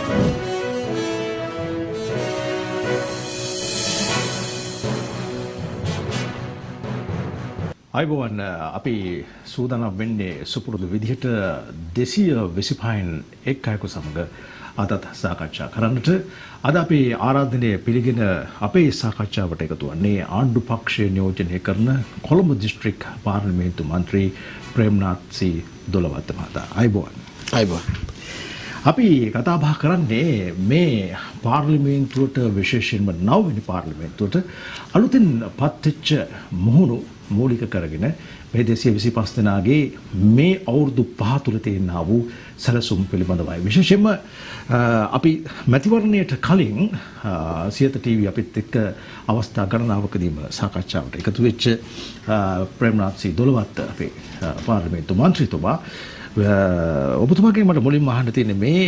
අයිබෝවන් අපි සූදානම් වෙන්නේ සුපුරුදු විදිහට 225න් එක් අයෙකු සමග අදත් සාකච්ඡා කරන්නට. අද අපි ආරාධනය පිළිගෙන අපේ සාකච්ඡාවට එකතු වන්නේ ආණ්ඩු පක්ෂය නියෝජනය කරන කොළඹ දිස්ත්‍රික් පාර්ලිමේන්තු මන්ත්‍රී ප්‍රේම්නාත් සී දොළවත්ත මහතා. අයිබෝවන්. අයිබෝවන්. අපි කතා බහ කරන්නේ මේ පාර්ලිමේන්තුවට විශේෂයෙන්ම 9 වෙනි පාර්ලිමේන්තුවට අලුතින් පත්වෙච්ච මුහුණු මූලික කරගෙන මේ 225 දෙනාගේ මේ අවුරුදු 5 තුළ තියෙනා වූ සැලසුම් පිළිබඳවයි. විශේෂයෙන්ම අපි මැතිවරණයට කලින් සියත ටීවී අපිත් එක්ක අවස්ථා ගණනාවකදීම සාකච්ඡාවට එකතු වෙච්ච ප්‍රේම්නාත් සී දොළවත්ත අපේ පාර්ලිමේන්තු මන්ත්‍රීතුමා ඔබතුමාගෙන් මට මුලින්ම අහන්න තියෙන්නේ මේ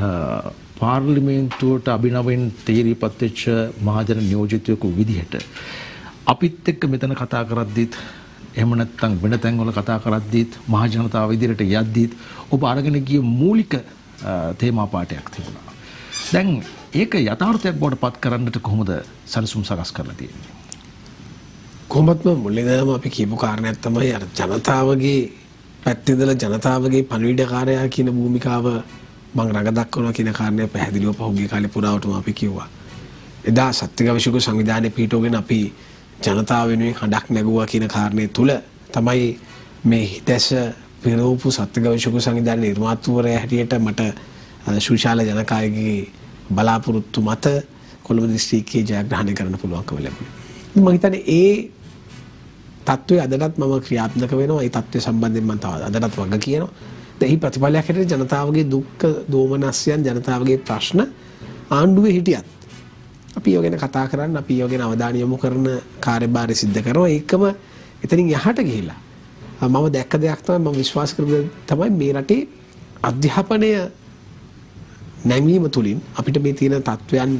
පාර්ලිමේන්තුවට අභිනවයෙන් තීරීපත් වෙච්ච මහජන නියෝජිතයෙකු විදිහට අපිත් එක්ක මෙතන කතා කරද්දිත් එහෙම නැත්නම් වෙන තැන්වල කතා කරද්දිත් මහ ජනතාව ඉදිරියට යද්දිත් ඔබ අරගෙන ගිය මූලික තේමා පාඩයක් තිබුණා. දැන් ඒක යථාර්ථයක් බවට පත් කරන්නට කොහොමද සැලසුම් සකස් කරලා තියෙන්නේ? කොහොමත්ම මුලින්ම අපි කියපු කාරණයක් තමයි අර ජනතාවගේ පැත්තේ ඉඳලා ජනතාවගේ පණිවිඩකාරයා කියන භූමිකාව මම රඟ දක්වනවා කියන කාරණය පැහැදිලිව පහුගිය කාලේ පුරාවටම අපි කිව්වා. එදා සත්‍ය ගවේෂක සංවිධානයේ පිටෝගෙන අපි ජනතාව වෙනුවෙන් හඬක් නැගුවා කියන කාරණේ තුල තමයි මේ හිතැස පෙරෝපු සත්‍ය ගවේෂක සංවිධානයේ නිර්මාතෘවරයා හැටියට මට සුශාල ජනකායගේ බලාපොරොත්තු මත කොළඹ දිස්ත්‍රික්කයේ ජයග්‍රහණය කරන්න පුළුවන්කම ලැබුණා. මම හිතන්නේ ඒ තත්ත්වය අදටත් මම ක්‍රියාත්මක වෙනවා. ඒ තත්ත්වය සම්බන්ධයෙන් මම තව අදටත් වග කියනවා. දැන් මේ ප්‍රතිඵලයක් හැටියට ජනතාවගේ දුක්ඛ දෝමනස්යන් ජනතාවගේ ප්‍රශ්න ආණ්ඩුවේ හිටියත් අපි යෝගෙන කතා කරන්න අපි යෝගෙන අවධානය යොමු කරන කාර්යභාරය සිද්ධ කරනවා. ඒකම එතනින් යහට ගිහිලා මම දැක්ක දෙයක් තමයි මම විශ්වාස කරපු තමයි මේ රටේ අධ්‍යාපනය නැංවීම තුලින් අපිට මේ තියෙන තත්වයන්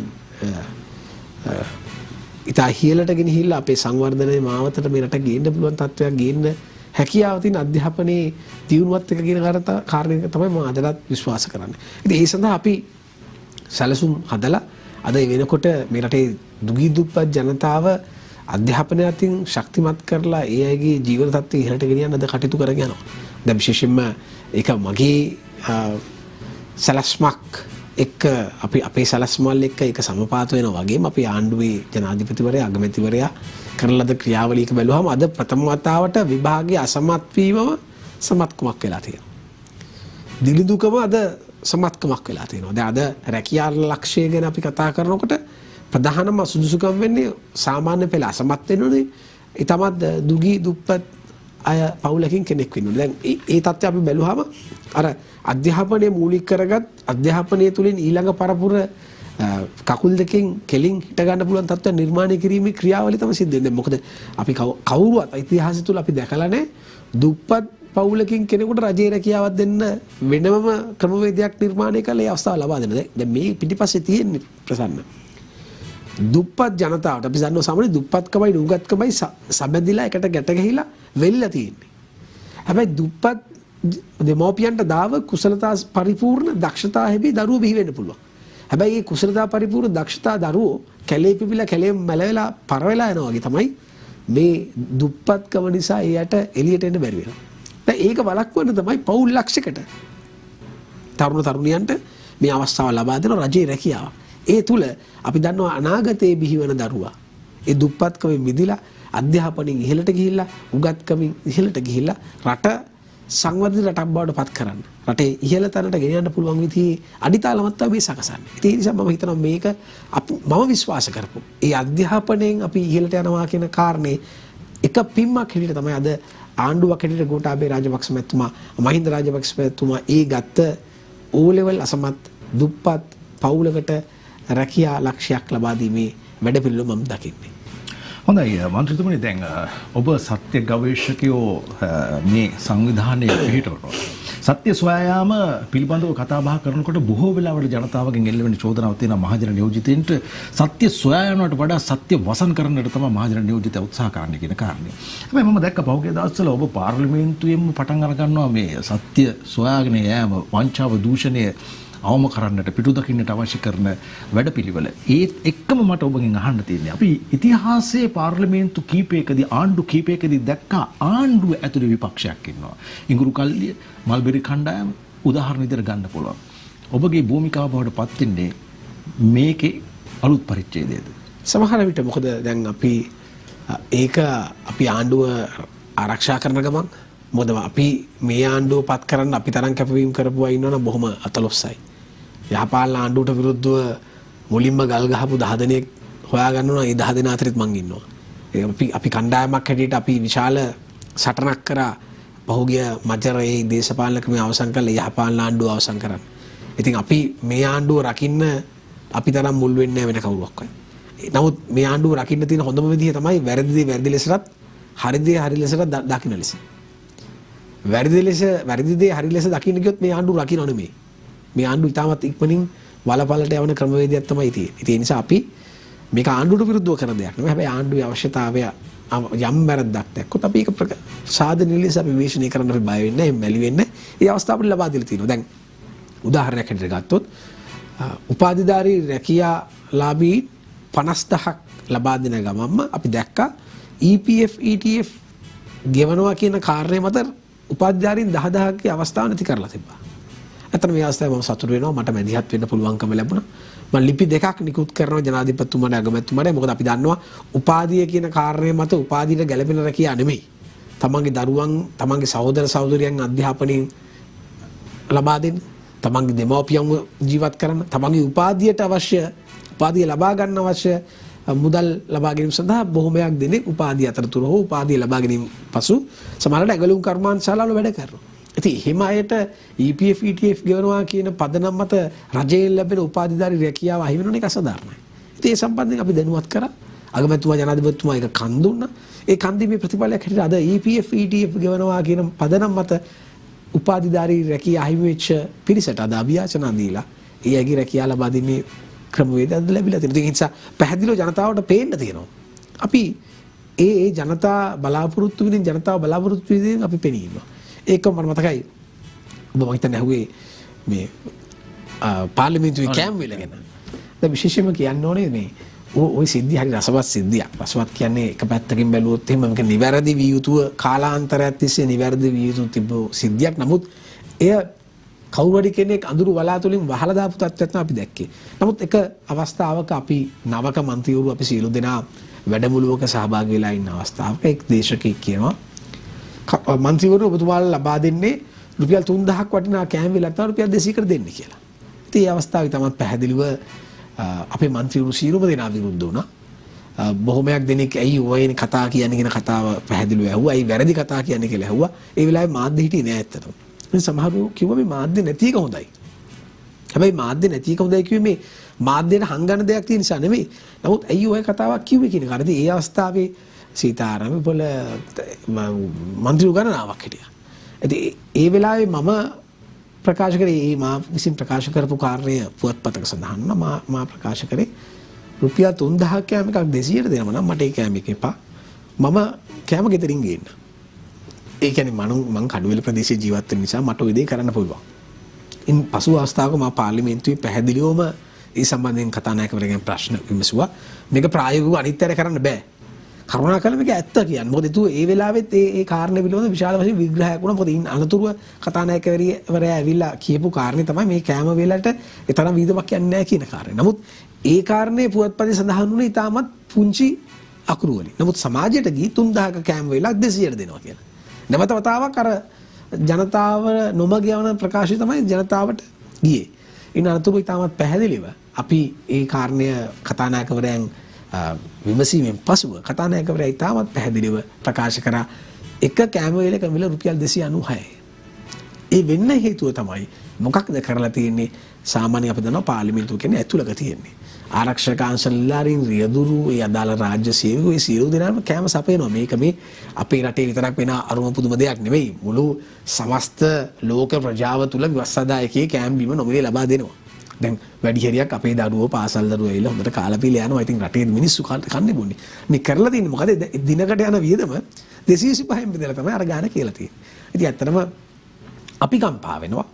ඉතා ඉහළට ගෙනහිල්ලා අපේ සංවර්ධනයේ මාවතට මේ රට ගේන්න පුළුවන් තත්වයක් ගේන්න හැකියාව තියෙන අධ්‍යාපනයේ දියුණුවත් එක කියන කාරණේ තමයි මම අදටත් විශ්වාස කරන්නේ. ඉතින් ඒ සඳහා අපි සැලසුම් හදලා අද වෙනකොට මේ රටේ දුගී දුප්පත් ජනතාව අධ්‍යාපනය අතින් ශක්තිමත් කරලා ඒ අයගේ ජීවන තත්ත්වය ඉහළට ගෙනියන්න අද කටයුතු කරගෙන යනවා. දැන් විශේෂයෙන්ම ඒක මගේ සැලැස්මක් එක්ක අපි අපේ සැලැස්මල් එක්ක ඒක සමපාත වෙනවා වගේම අපි ආණ්ඩුවේ ජනාධිපතිවරයා අගමැතිවරයා කරන ලද ක්‍රියාවලියක බැලුවම අද ප්‍රථම වතාවට විභාගයේ අසමත් වීමම සමත්කමක් වෙලා තියෙනවා. දිලිඳුකම අද සමත්කමක් වෙලා තියෙනවා. දැන් අද රැකියා ලක්ෂය ගැන අපි කතා කරනකොට ප්‍රධානම සුදුසුකම් වෙන්නේ සාමාන්‍ය පෙළ අසමත් වෙනුනේ. ඒ තමත් දුගී දුප්පත් අය පවුලකින් කෙනෙක් වෙනුනේ. දැන් ඒ තත්ත්වය අපි බැලුවාම අර අධ්‍යාපනයේ මූලික කරගත් අධ්‍යාපනයේ තුලින් ඊළඟ පරපුර කකුල් දෙකෙන් කෙලින් හිට ගන්න පුළුවන් තත්ත්වයක් නිර්මාණය කිරීමේ ක්‍රියාවලිය තමයි සිද්ධ වෙන්නේ. මොකද අපි කවුරුවත් ඉතිහාසය තුල අපි දැකලා නැහැ දුප්පත් පවුලකින් කෙනෙකුට රජයේ රැකියාවක් දෙන්න වෙනම ක්‍රමවේදයක් නිර්මාණය කළ ඒ අවස්ථාව ලබා දෙන්න. දැන් මේ පිටිපස්සේ තියෙන්නේ ප්‍රසන්න දුප්පත් ජනතාවට අපි දන්නවා සාමාන්‍ය දුප්පත්කමයි නුගත්කමයි සැබැඳිලා එකට ගැට ගැහිලා වෙල්ලා තියෙන්නේ. හැබැයි දුප්පත් දෙමෝපියන්ට දාව කුසලතා පරිපූර්ණ දක්ෂතා හැබී දරුවෝ බිහි වෙන්න පුළුවන්. හැබැයි මේ කුසලතා පරිපූර්ණ දක්ෂතා දරුවෝ කැලේ පිපිලා කැලේ මැලවෙලා පර වෙලා යනවා වගේ තමයි මේ දුප්පත්කම නිසා එයාට එළියට එන්න බැරි වෙනවා. දැන් ඒක වළක්වන්න තමයි පවුල් ලක්ෂයකට තරුණ තරුණියන්ට මේ අවස්ථාව ලබා දෙන රජයේ රැකියාව. ඒ තුල අපි දන්නවා අනාගතයේ බිහිවන දරුවා ඒ දුප්පත්කමෙන් මිදලා අධ්‍යාපනයෙන් ඉහළට ගිහිල්ලා උගත්කමින් ඉහළට ගිහිල්ලා රට සංවර්ධිත රටක් බවට පත් කරන්න. රටේ ඉහළ තැනට ගෙන යන්න පුළුවන් විදිහේ අඩිතාලමක් තමයි සකසන්නේ. ඒ නිසා මම හිතනවා මේක මම විශ්වාස කරපු. ඒ අධ්‍යාපනයෙන් අපි ඉහළට යනවා කියන කාරණේ එක පිම්මක් හැටියට තමයි අද ආණ්ඩුවක් හැටියට ගෝඨාභය රාජපක්ෂ මැතිතුමා මහින්ද රාජපක්ෂ මැතිතුමා ඒ ගත්ත O level අසමත් දුප්පත් පවුලකට රැකියා ලක්ෂයක් ලබා දීමේ වැඩපිළිවෙල මම දකින්නේ. හොඳයි මන්ත්‍රීතුමනි දැන් ඔබ සත්‍ය ගවේෂකයෝ මේ සංවිධානයේ පිහිටවනවා. සත්‍ය සොයා යාම පිළිබඳව කතා බහ කරනකොට බොහෝ වෙලාවට ජනතාවගෙන් එල්ලවෙන චෝදනාවක් තියෙනවා මහජන නියෝජිතයින්ට සත්‍ය සොයා යනවට වඩා සත්‍ය වසන් කරන්නට තමයි මහජන නියෝජිතය උත්සාහ කරන්නේ කියන කාරණේ. හැබැයි මම දැක්ක පහුගිය දවස්වල ඔබ පාර්ලිමේන්තුවේම පටන් අර ගන්නවා මේ සත්‍ය සොයාගෙන යෑම වංචාව දූෂණය අවම කරන්නට පිටු දකින්නට අවශ්‍ය කරන වැඩපිළිවෙල ඒත් එක්කම මට ඔබගෙන් අහන්න තියෙන්නේ අපි ඉතිහාසයේ පාර්ලිමේන්තු කීපයකදී ආණ්ඩු කීපයකදී දැක්කා ආණ්ඩුව ඇතුලේ විපක්ෂයක් ඉන්නවා. ඉඟුරු කල්ලිය මල්බෙරි කණ්ඩායම උදාහරණ විදිහට ගන්න පුළුවන්. ඔබගේ භූමිකාව බවට පත් වෙන්නේ මේකේ අලුත් පරිච්ඡේදයේද? සමහර විට මොකද දැන් අපි ඒක අපි ආණ්ඩුව ආරක්ෂා කරන ගමන් මොකද අපි මේ ආණ්ඩුව පත් කරන්න අපි තරම් කැපවීම කරපුවා ඉන්නවනම් බොහොම අතලොස්සයි. යහපාලන ආණ්ඩුවට විරුද්ධව මුලින්ම ගල් ගහපු 10 දෙනෙක් හොයාගන්නවා. ඒ 10 දෙනා අතරෙත් මං ඉන්නවා. අපි කණ්ඩායමක් හැටියට අපි විශාල සටනක් කරා පහුගිය මජරේ දේශපාලන ක්‍රමය අවසන් කරලා යහපාලන ආණ්ඩුව අවසන් කරන්න. ඉතින් අපි මේ ආණ්ඩුව රකින්න අපි තරම් මුල් වෙන්නේ වෙන කවුරක්වත්. නමුත් මේ ආණ්ඩුව රකින්න තියෙන හොඳම විදිහ තමයි වැරදි දේ වැරදි ලෙසට හරි දේ හරි ලෙසට දකින්න ලෙස. වැරදි දේ හරි ලෙස දකින්න ගියොත් මේ ආණ්ඩුව රකින්න නෙමෙයි. මේ ආණ්ඩුව ඉතාමත් ඉක්මනින් වලපලට යවන ක්‍රමවේදයක් තමයි තියෙන්නේ. ඒ නිසා අපි මේක ආණ්ඩුවට විරුද්ධව කරන දෙයක් නෙමෙයි. හැබැයි ආණ්ඩුවේ අවශ්‍යතාවය යම් වැරද්දක් දැක්කොත් අපි ඒක සාධන ලෙස අපි විශ්ලේෂණය කරන්න අපි බය වෙන්නේ නැහැ, මැලි වෙන්නේ නැහැ. ඒ අවස්ථාව අපිට ලබා දීලා තියෙනවා. දැන් උදාහරණයක් හැටියට ගත්තොත් උපාධිධාරී රැකියාලාභී 50000ක් ලබා දෙන ගමන්ම අපි දැක්කා EPF ETF ගෙවනවා කියන කාරණේ මත උපාධිධාරීන් 10000ක අවස්ථාව නැති කරලා තිබ්බා. අතන මේ අවස්ථාවේ මම සතුටු වෙනවා. මට මැදිහත් වෙන්න පුළුවන්කම ලැබුණා. මම ලිපි දෙකක් නිකුත් කරනවා ජනාධිපතිතුමාට අගමැතිතුමාට. මොකද අපි දන්නවා උපාධිය කියන කාරණේ මත උපාධියට ගැළපෙන රැකියාව නෙමෙයි. තමන්ගේ දරුවන්, තමන්ගේ සහෝදර සහෝදරියන් අධ්‍යාපනයෙන් ලබා දෙන්න, තමන්ගේ දෙමව්පියන්ව ජීවත් කරන්න, තමන්ගේ උපාධියට අවශ්‍ය උපාධිය ලබා ගන්න අවශ්‍ය මුදල් ලබා ගැනීම සඳහා බොහොමයක් දෙනෙක් උපාධිය අතරතුර හෝ උපාධිය ලබා ගැනීම පසු සමහරවිට ඇඟලුම් කර්මාන්තශාලාවල වැඩ කරනවා. ඉතින් එහෙම අයට EPF ETF ගෙවනවා කියන පදනම මත රජයෙන් ලැබෙන උපාධිධාරී රැකියාව අහිමි වෙන එක අසාධාරණයි. ඉතින් ඒ සම්බන්ධයෙන් අපි දැනුවත් කරා. අගමැතිතුමා ජනාධිපතිතුමා ඒක කන් දුන්නා. ඒ කන් දීමේ ප්‍රතිඵලයක් හැටියට අද EPF ETF ගෙවනවා කියන පදනම මත උපාධිධාරී රැකියාව අහිමි වෙච්ච පිරිසට අද අභියාචනා දීලා ඒ අයගේ රැකියාව ලබා දෙන්නේ ක්‍රමවේද අද ලැබිලා තියෙනවා. ඒ නිසා පැහැදිලිව ජනතාවට පේන්න තියෙනවා. අපි ඒ ජනතා බලාපොරොත්තු වෙන ජනතාව බලාපොරොත්තු වෙන අපි පෙනී ඉන්නවා. ඒකම මට මතකයි ඔබ මම හිතන්නේ ඇහුවේ මේ පාර්ලිමේන්තුවේ කැම්ප් එක ගැන. දැන් විශේෂයෙන්ම කියන්න ඕනේ මේ ওই සිද්ධිය හරි රසවත් සිද්ධියක්. රසවත් කියන්නේ එක පැත්තකින් බැලුවොත් එහෙම මේක නිවැරදි විය යුතුව කාලාන්තරයක් තිස්සේ නිවැරදි විය යුතු තිබ්බ සිද්ධියක්. නමුත් එය කවුරු හරි කෙනෙක් අඳුරු වලාතුලින් වහලා දාපු තත්ත්වයක් තමයි අපි දැක්කේ. නමුත් එක අවස්ථාවක අපි නවක മന്ത്രിවරු අපි සියලු දෙනා වැඩමුළුවක සහභාගී වෙලා ඉන්න අවස්ථාවක එක් දේශකෙක් කියනවා මන්ත්‍රීවරු ඔබතුමාලා ලබා දෙන්නේ රුපියල් 3000ක් වටිනා කෑම වේලක් තමයි රුපියල් 200කට දෙන්නේ කියලා. ඉතින් මේ අවස්ථාවේ තමයි පැහැදිලිව අපේ මන්ත්‍රීවරු සියලුම දෙනා විරුද්ධ වුණා. බොහොමයක් දෙනෙක් ඇයි ඔයනේ කතා කියන්නේ කියන කතාව පැහැදිලිව ඇහුවා. ඇයි වැරදි කතා කියන්නේ කියලා ඇහුවා. ඒ වෙලාවේ මාධ්‍ය හිටියේ නෑ ඇත්තටම. ඉතින් සමහරව කිව්වා මේ මාධ්‍ය නැති එක හොඳයි. හැබැයි මාධ්‍ය නැති එක හොඳයි කිව්වේ මේ මාධ්‍යට හංගන දෙයක් තියෙන නිසා නෙමෙයි. නමුත් ඇයි ඔය කතාවක් කිව්වේ කියන කාරණේ ඒ අවස්ථාවේ සීතාරාම වල මන්ත්‍රී ගණනාවක් හිටියා. ඉතින් ඒ වෙලාවේ මම ප්‍රකාශ කරේ මා විසින් ප්‍රකාශ කරපු කාර්යය පුවත්පතක සඳහන් වුණා. මා ප්‍රකාශ කරේ රුපියල් 3000ක් කෑම එකක් 200ට දෙනම නම් මට ඒ කෑම එක එපා. මම කෑම ගෙදරින් ගේන්න. ඒ කියන්නේ මම කඩුවෙල ප්‍රදේශයේ ජීවත් වෙන නිසා මට ওই දේ කරන්න පුළුවන්. ඉන් පසු අවස්ථාවක මා පාර්ලිමේන්තුවේ පැහැදිලිවම ඒ සම්බන්ධයෙන් කතානායකවරගෙන් ප්‍රශ්න විමසුවා. මේක ප්‍රායෝගිකව අනිත්‍යර කරන්න බෑ. කරුණාකරලා මේක ඇත්ත කියන්නේ. මොකද ඒ වෙලාවෙත් ඒ කාරණේ පිළිබඳව විශාල වශයෙන් විග්‍රහයක් වුණා. මොකද ඉන් අනතුරුව කතානායකවරයා ඇවිල්ලා කියපු කාරණේ තමයි මේ කෑම වේලට ඒ තරම් වීදමක් යන්නේ නැහැ කියන කාරණේ. නමුත් ඒ කාරණේ පුවත්පතේ සඳහන් වුණේ ඉතාමත් පුංචි අකුරු වලින්. නමුත් සමාජයට ගිහින් 3000ක කෑම වේලක් 200ට දෙනවා කියලා. නැවත වතාවක් අර ජනතාව නොමග යවන ප්‍රකාශය තමයි ජනතාවට ගියේ. ඉන් අනතුරු ඉතාමත් පැහැදිලිව අපි ඒ කාරණය කතානායකවරයන් විමසීමෙන් පසුව කතානායකවරයා ඉතාමත් පැහැදිලිව ප්‍රකාශ කරා එක කෑම වේලක මිල රුපියල් 296යි. ඒ වෙන්න හේතුව තමයි මොකක්ද කරලා තියෙන්නේ සාමාන්‍ය අපි දන්නවා පාර්ලිමේන්තුව කියන්නේ ඇතුළක තියෙන්නේ. ආරක්ෂක අංශලලාරින් රියදුරු ඒ අදාළ රාජ්‍ය සේවකයෝ ඒ සියලු දෙනාම කෑම සපයනවා. මේක මේ අපේ රටේ විතරක් වෙන අරුම පුදුම දෙයක් නෙවෙයි. මුළු සමස්ත ලෝක ප්‍රජාව තුල විවස්සදායකයේ කෑම බීම නොමිලේ ලබා දෙනවා. දැන් වැඩි හරියක් අපේ දරුවෝ පාසල් දරුවෝ ඇවිල්ලා හොඳට කාලා පීලා යනවා. ඉතින් රටේ මිනිස්සු කන්නේ බොන්නේ. මේ කරලා තියෙන්නේ මොකද? දිනකට යන වියදම 225න් බෙදලා තමයි අර ගාන කියලා තියෙන්නේ. ඉතින් ඇත්තටම අපි කම්පා වෙනවා.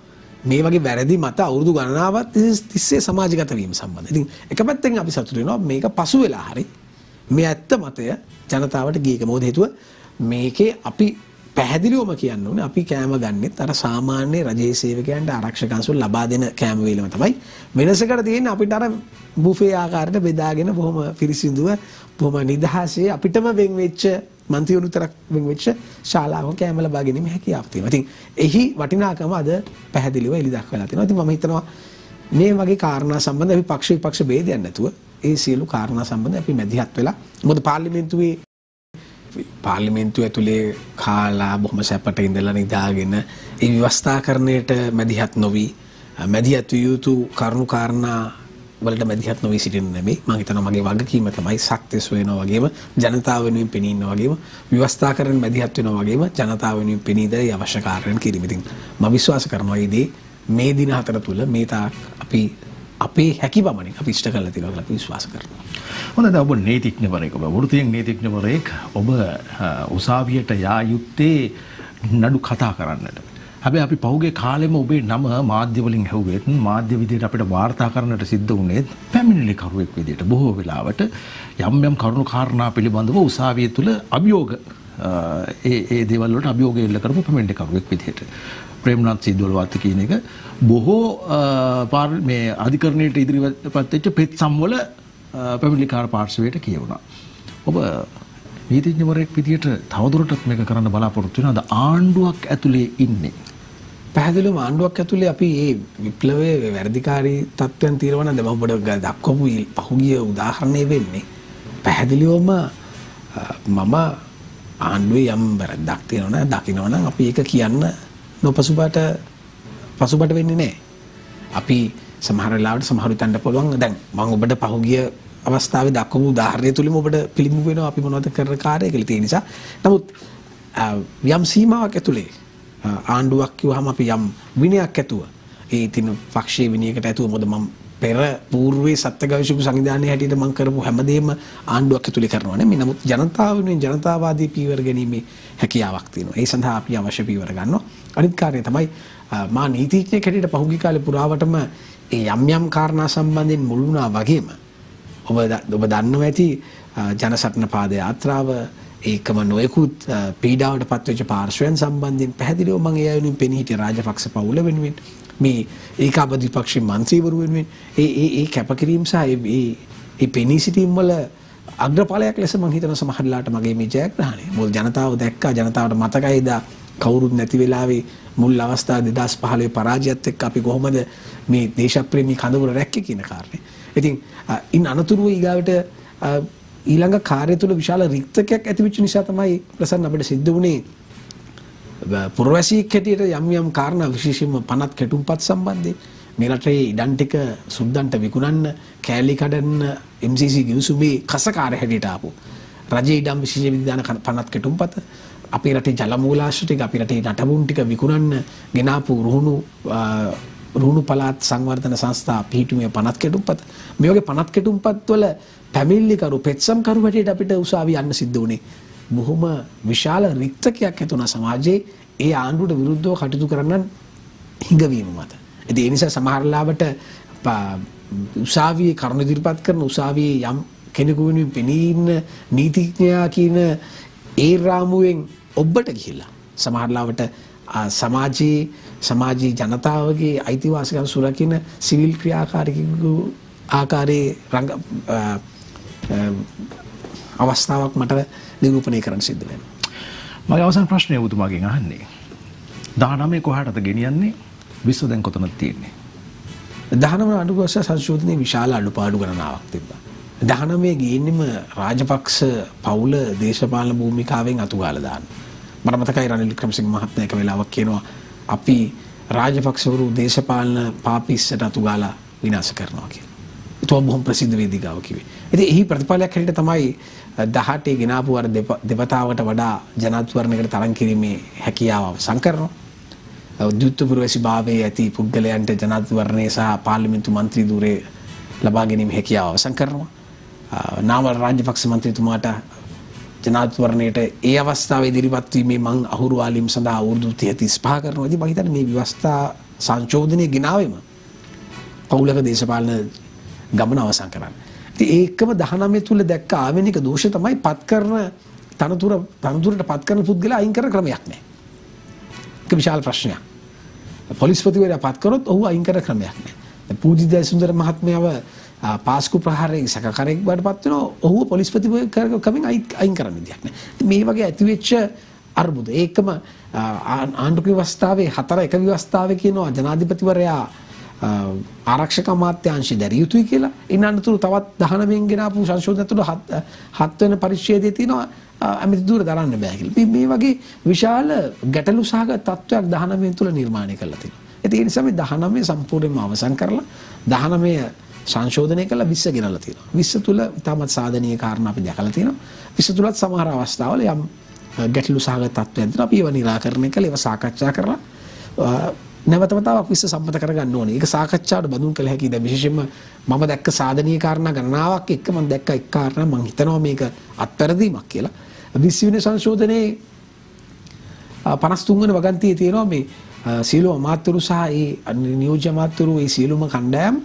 මේ වගේ වැරදි මත අවුරුදු ගණනාවක් තිස්සේ සමාජගත වීම සම්බන්ධ. ඉතින් එක පැත්තෙන් අපි සතුටු වෙනවා මේක පසු වෙලා හරි මේ ඇත්ත මතය ජනතාවට ගියක. මොකද හේතුව මේකේ අපි පැහැදිලිවම කියන්න ඕනේ අපි කෑම ගන්නෙත් අර සාමාන්‍ය රජයේ සේවකයන්ට ආරක්ෂක අංශු ලබා දෙන කෑම වේලම තමයි. වෙනසකට තියෙන්නේ අපිට අර බුෆේ ආකාරයට බෙදාගෙන බොහොම පිරිසිදුව බොහොම නිදහසේ අපිටම වෙන් වෙච්ච මන්ත්‍රීවරු විතරක් වෙන් වෙච්ච ශාලාවක කෑම ලබා ගැනීම හැකියාවක් තියෙනවා. ඉතින් එහි වටිනාකම අද පැහැදිලිව එලි දක්වලා තියෙනවා. ඉතින් මම හිතනවා මේ වගේ කාරණා සම්බන්ධව අපි පක්ෂ විපක්ෂ ભેදයක් නැතුව ඒ සියලු කාරණා සම්බන්ධව අපි මැදිහත් වෙලා මොකද පාර්ලිමේන්තුව ඇතුලේ කාලා බොහොම සැපට ඉඳලා නිදාගෙන ඒ ව්‍යවස්ථාකරණයට මැදිහත් නොවි මැදිහත් විය යුතු කරුණු කාරණා වලට මැදිහත් නොවි සිටින්න නෙමෙයි. මම හිතනවා මගේ වගකීම තමයි සත්‍යස් වෙනවා වගේම ජනතාව වෙනුවෙන් පෙනී ඉන්නවා වගේම ව්‍යවස්ථාකරණ මැදිහත් වෙනවා වගේම ජනතාව වෙනුවෙන් පෙනී ඉඳලා අවශ්‍ය කාර්යයන් කිරීම. ඉතින් මම විශ්වාස කරනවා මේ දින හතර තුල මේ තාක් අපි අපේ හැකියාවමනේ අපි ඉෂ්ට කරලා තියෙනවා කියලා අපි විශ්වාස කරනවා. හොඳයි ඔබ නීතිඥවරයෙක් ඔබ වෘත්තීය නීතිඥවරයෙක් ඔබ උසාවියට යා යුත්තේ නඩු කතා කරන්නට. හැබැයි අපි පහුගිය කාලෙම ඔබේ නම මාධ්‍ය වලින් ඇහුවෙත් මාධ්‍ය විදියට අපිට වාර්තා කරන්නට සිද්ධ වුණේ පැමිණිලිකරුවෙක් විදියට බොහෝ වෙලාවට යම් කරුණු කාරණා පිළිබඳව උසාවිය තුල අභියෝග ඒ දේවල් වලට අභියෝග එල්ල කරපු පැමිණිලිකරුවෙක් විදියට ප්‍රේමනාත් සිද්ධවලවත් කියන එක බොහෝ මේ අධිකරණයට ඉදිරිපත් වෙච්ච පෙත්සම් වල පැමිණිලිකාර පාර්ශවයට කියවුණා. ඔබ නීතිඥවරයෙක් විදියට තවදුරටත් මේක කරන්න බලාපොරොත්තු වෙනවද? ආණ්ඩුවක් ඇතුලේ ඉන්නේ. පැහැදිලිවම ආණ්ඩුවක් ඇතුලේ අපි මේ විප්ලවයේ වැඩිකාරී තත්ත්වයන් తీරවන දැන් ඔබට දක්වපු පහුගිය උදාහරණය වෙන්නේ පැහැදිලිවම මම ආණ්ඩුවේ යම් වැරද්දක් තියෙනවා දකින්නවනම් අපි ඒක කියන්න පසුබට වෙන්නේ නැහැ. අපි සමහර වෙලාවට සමහර විටන්න පුළුවන් දැන් මම ඔබට පහුගිය අවස්ථාවේ දක්වපු උදාහරණය තුලින් ඔබට පිළිඹු වෙනවා අපි මොනවද කරන කාර්යය කියලා. ඒ නිසා නමුත් යම් සීමාවක් ඇතුලේ ආණ්ඩුවක් කිව්වහම අපි යම් විනයක් ඇතුව ඒ තින පක්ෂයේ විනයකට ඇතුව මොකද මම පෙර పూర్වයේ සත්‍යගවේෂක සංවිධානයේ හැටියට මම කරපු හැමදේම ආණ්ඩුවක් ඇතුලේ කරනවා නේ. නමුත් ජනතාව වෙනුවෙන් ජනතාවාදී පීවර ගැනීමේ හැකියාවක් තියෙනවා. ඒ සඳහා අපි අවශ්‍ය පීවර ගන්නවා. අනිත් කාර්යය තමයි මා නීතිඥයෙක් හැටියට පහුගිය කාලේ පුරාවටම ඒ යම් කාරණා සම්බන්ධයෙන් මුල් වුණා වගේම ඔබ දන්නවා ඇති ජනසටන පාද යාත්‍රාව ඒකම නොයෙකුත් පීඩාවට පත්වෙච්ච පාර්ශ්වයන් සම්බන්ධයෙන් පැහැදිලිව මම ඒ අයුරින් පෙනී හිටිය රාජපක්ෂ පවුල වෙනුවෙන් මේ ඒකාබද්ධ විපක්ෂ මන්ත්‍රීවරු වෙනුවෙන් ඒ කැපකිරීම සහ ඒ පෙනී සිටීම් වල අග්‍රඵලයක් ලෙස මම හිතන සමහරලාට මගේ මේ ජයග්‍රහණය මොකද ජනතාව දැක්කා ජනතාවට මතකයිද කවුරුත් නැති වෙලාවේ මුල් අවස්ථාවේ 2015 පරාජයත් එක්ක අපි කොහොමද මේ දේශප්‍රේමී කඳවුර රැක්කේ කියන කාරණේ. ඉතින් ඉන් අනතුරුව ඊගාවට ඊළඟ කාර්ය තුල විශාල රික්තකයක් ඇති වෙච්ච නිසා තමයි ප්‍රසන්න අපිට සිද්ධ වුණේ පුරවැසියෙක් හැටියට යම් කාරණා විශේෂයෙන්ම පනත් කෙටුම්පත් සම්බන්ධයෙන් මේ රටේ ඉඩම් ටික සුද්දන්ට විකුණන්න කෑලි කඩන්න MCC ගිවිසුමේ කසකාර හැටියට ආපු රජයේ ඉඩම් විශේෂ විධාන පනත් කෙටුම්පත අපේ රටේ ජල මූලාශ්‍ර ටික අපේ රටේ නටබුන් ටික විකුණන්න ගෙනාපු රුහුණු පළාත් සංවර්ධන සංස්ථා පිහිටුමේ පනත් කෙටුම්පත මේ වගේ පනත් කෙටුම්පත් වල පැමිණිලිකරු පෙත්සම්කරු හැටියට අපිට උසාවිය යන්න සිද්ධ වුණේ බොහොම විශාල රික්තකයක් ඇති වුණා සමාජයේ ඒ ආණ්ඩුවට විරුද්ධව කටයුතු කරන්න හිඟවීම මත. ඒ නිසා සමහර ලාවට උසාවියේ කරුණු ඉදිරිපත් කරන උසාවියේ යම් කෙනෙකු වෙනුවෙන් පෙනී ඉන්න නීතිඥයා කියන ඒ රාමුවෙන් ඔබට ගිහිල්ලා සමහර ලාවට සමාජයේ ජනතාවගේ අයිතිවාසිකම් සුරකින්න සිවිල් ක්‍රියාකාරීකු ආකාරයේ අවස්ථාවක් මට නිරූපණය කරන්න සිද්ධ වෙනවා. මගේ අවසාන ප්‍රශ්නය ඔබතුමාගෙන් අහන්නේ 19 කොහාටද ගෙනියන්නේ? විශ්ව දැන් කොතනද තියෙන්නේ? 19 අඩුවස්ස සංශෝධනයේ විශාල අඩුපාඩු ගණනාවක් තිබ්බා. 19 ගේන්නෙම රාජපක්ෂ පවුල දේශපාලන භූමිකාවෙන් අතුගාලා දාන්න. මට මතකයි රනිල් වික්‍රමසිංහ මහත්මයා එක වෙලාවක් කියනවා අපි රාජපක්ෂවරු දේශපාලන පාපිස්සට අතුගාලා විනාශ කරනවා කියලා. ඒක බොහොම ප්‍රසිද්ධ වේදිකාවක් කිව්වේ. ඉතින් එහි ප්‍රතිඵලයක් හැටියට තමයි 18 ගෙනාපු අර දෙපතාවට වඩා ජනාධිපතිවරණයකට තරම් කිරීමේ හැකියාව අවසන් කරනවා. උද්‍යුත්පුරවැසි භාවයේ ඇති පුද්ගලයන්ට ජනාධිපතිවරණය සහ පාර්ලිමේන්තු මන්ත්‍රී ධූරය ලබා ගැනීම හැකියාව අවසන් කරනවා. නාමල් රාජපක්ෂ මන්ත්‍රීතුමාට ජනාධිපතිවරණයට ඒ අවස්ථාවේ ඉදිරිපත් වීමේ මං අහුරු ආලිම් සඳහා අවුරුදු 35 කරනවා. ඉතින් මම හිතන්නේ මේ ව්‍යවස්ථා සංශෝධනයේ ගෙනාවෙම පෞලක දේශපාලන ගමන අවසන් කරන්න. ඉතින් ඒකම 19 තුල දැක්ක ආවෙනික දෝෂය තමයි පත් කරන තනතුරට පත් කරන පුද්ගලයා අයින් කරන ක්‍රමයක් නැහැ. ඒක විශාල ප්‍රශ්නයක්. පොලිස්පතිවරයා පත් කරොත් ඔහු අයින් කරන ක්‍රමයක් නැහැ. පූජිත ජයසුන්දර මහත්මයාව පාස්කු ප්‍රහාරයේ සැකකාරයෙක් බවටපත් වෙනවා. ඔහුව පොලිස්පතිවරයෙක්ගෙන් අයින් කරන්න දෙයක් නැහැ. මේ වගේ ඇතිවෙච්ච අර්බුද ඒකම ආණ්ඩුක්‍රම ව්‍යවස්ථාවේ 4 එක ව්‍යවස්ථාවේ කියනවා ජනාධිපතිවරයා ආරක්ෂක අමාත්‍යාංශය දැරිය යුතුයි කියලා. ඉන්නතුරු තවත් 19 ගෙන ආපු සංශෝධන තුළ 7 වෙනි පරිච්ඡේදයේ තියෙනවා අමිත දුර දරන්න බෑ කියලා. මේ වගේ විශාල ගැටලු සහගත තත්ත්වයක් 19 තුළ නිර්මාණය කරලා තියෙනවා. ඒ නිසා මේ 19 සම්පූර්ණයෙන්ම අවසන් කරලා 19 සංශෝධනය කළා 20 ගෙනල්ලා තියෙනවා. 20 තුල ඉතාමත් සාධනීය කාරණා අපි දැකලා තියෙනවා. 20 තුලත් සමහර අවස්ථාවල යම් ගැටලු සහගත තත්ත්වයන් තියෙනවා. අපි ඒවා निराකරණය කළා, ඒවා සාකච්ඡා කරලා නැවත වතාවක් 20 සම්මත කරගන්න ඕනේ. ඒක සාකච්ඡාවට බඳුන් කළ හැකියි. දැන් විශේෂයෙන්ම මම දැක්ක සාධනීය කාරණා ගණනාවක් එක්ක මම දැක්ක එක් කාරණා මම හිතනවා මේක අත්පැරදීමක් කියලා. 20 වෙනි සංශෝධනයේ 53 වෙනි වගන්තියේ තියෙනවා මේ සියලු අමාත්‍යවරු සහ ඒ නියෝජ්‍ය අමාත්‍යවරු ඒ සියලුම කණ්ඩායම්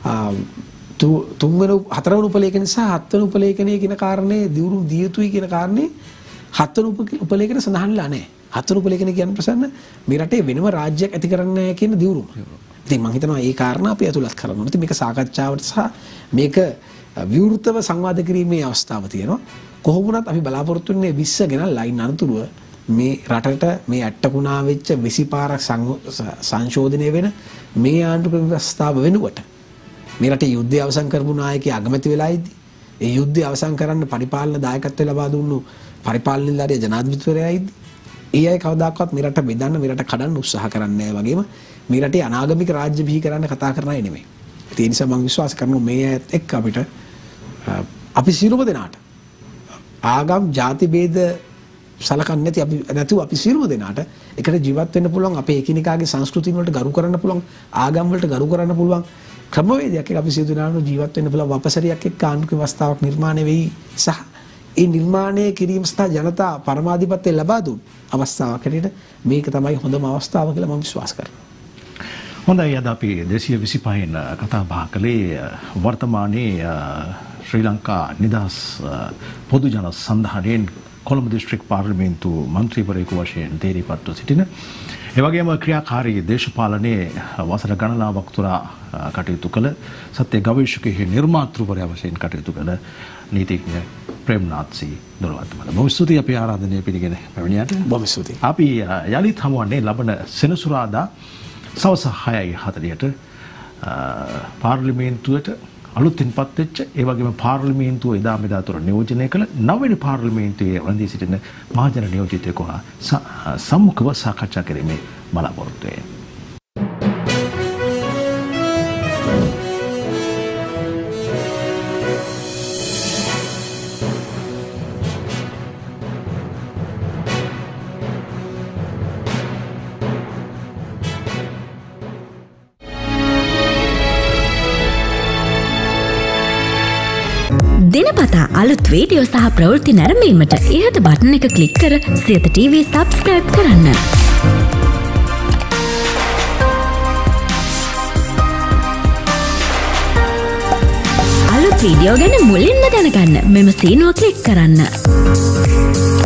4 වෙනි උපලේඛනය සහ 7 වෙනි උපලේඛනය කියන කාරණේ දියුණු දිය යුතුයි කියන කාරණේ 7 වෙනි උපලේඛනය සඳහන්ලා නැහැ. 7 වෙනි උපලේඛනය කියන්නේ ප්‍රසන්න මේ රටේ වෙනම රාජ්‍යයක් ඇති කරන්න නැහැ කියන දියුණුව. ඉතින් මම හිතනවා මේ කාරණා අපි අතුලත් කරන්න ඕනේ. ඉතින් මේක සාකච්ඡාවට සහ මේක විවෘතව සංවාද කිරීමේ අවස්ථාව තියෙනවා. කොහොම වුණත් අපි බලාපොරොත්තු වෙන්නේ 20 ගෙනල් ලයින් අනතුරුව මේ රටට මේ ඇට්ටකුණා වෙච්ච 20 පාරක් සංශෝධනය වෙන මේ ආණ්ඩුක්‍රම ව්‍යවස්ථාව වෙනුවට මේ රටේ යුද්ධය අවසන් කරපු නායකයා අගමැති වෙලා ඉද්දි ඒ යුද්ධය අවසන් කරන්න පරිපාලන දායකත්වය ලබා දුන්නු පරිපාලන නිලධාරියා ජනාධිපතිවරයා ඉද්දි ඒ අය කවදාකවත් මේ රට බෙදන්න මේ රට කඩන්න උත්සාහ කරන්නේ නැහැ වගේම මේ රටේ අනාගමික රාජ්‍ය බිහි කරන්න කතා කරන අය නෙමෙයි. ඒ නිසා මම විශ්වාස කරනවා මේ අයත් එක්ක අපිට අපි සියලුම දෙනාට ආගම් ಜಾති ભેද සලකන්නේ නැති අපි නැතුව අපි සියලුම දෙනාට එකට ජීවත් වෙන්න පුළුවන් අපේ එකිනෙකාගේ සංස්කෘතිය වලට ගරු කරන්න පුළුවන් ආගම් වලට ගරු කරන්න පුළුවන් ක්‍රමවේදයක් එක්ක අපි සියලු දෙනාට ජීවත් වෙන්න පුළුවන් වපසරියක් එක්ක ආණ්ඩුක්‍රම ව්‍යවස්ථාවක් නිර්මාණය වෙයි සහ ඒ නිර්මාණය කිරීම සඳහා ජනතා පරමාධිපත්‍ය ලබා දුන් අවස්ථාවක් හැටියට මේක තමයි හොඳම අවස්ථාව කියලා මම විශ්වාස කරනවා. හොඳයි අද අපි 225න් කතා බහ කළේ වර්තමානයේ ශ්‍රී ලංකා නිදහස් පොදු ජන සන්ධානයෙන් කොළඹ දිස්ත්‍රික් පාර්ලිමේන්තු මන්ත්‍රීවරයෙකු වශයෙන් තේරීපත්ව සිටින ඒ වගේම ක්‍රියාකාරී දේශපාලනයේ වසර ගණනාවක් තුරා කටයුතු කළ සත්‍ය ගවේෂකයෙහි නිර්මාතෘවරයා වශයෙන් කටයුතු කළ නීතිඥ ප්‍රේමනාත් සී දොරවත්මල. බොහොම ස්තුතියි අපේ ආරාධනය පිළිගෙන පැමිණියාට. බොහොම ස්තුතියි. අපි යලිත් හමුවන්නේ ලබන සෙනසුරාදා සවස් 6:40ට පාර්ලිමේන්තුවට අලුතින් පත් වෙච්ච ඒ වගේම පාර්ලිමේන්තුව එදා මෙදා තුර නියෝජනය කළ 9 වෙනි පාර්ලිමේන්තුවේ රැඳී සිටින මහජන නියෝජිතයෙකු හා සම්මුඛව සාකච්ඡා කිරීමේ බලාපොරොත්තු වෙයි. දිනපතා අලුත් වීඩියෝ සහ ප්‍රවෘත්ති නැරඹීමට ඉහත බටන් එක ක්ලික් කර සියත TV සබ්ස්ක්‍රයිබ් කරන්න. අලුත් වීඩියෝ ගැන මුලින්ම දැනගන්න මෙම සීනුව ක්ලික් කරන්න.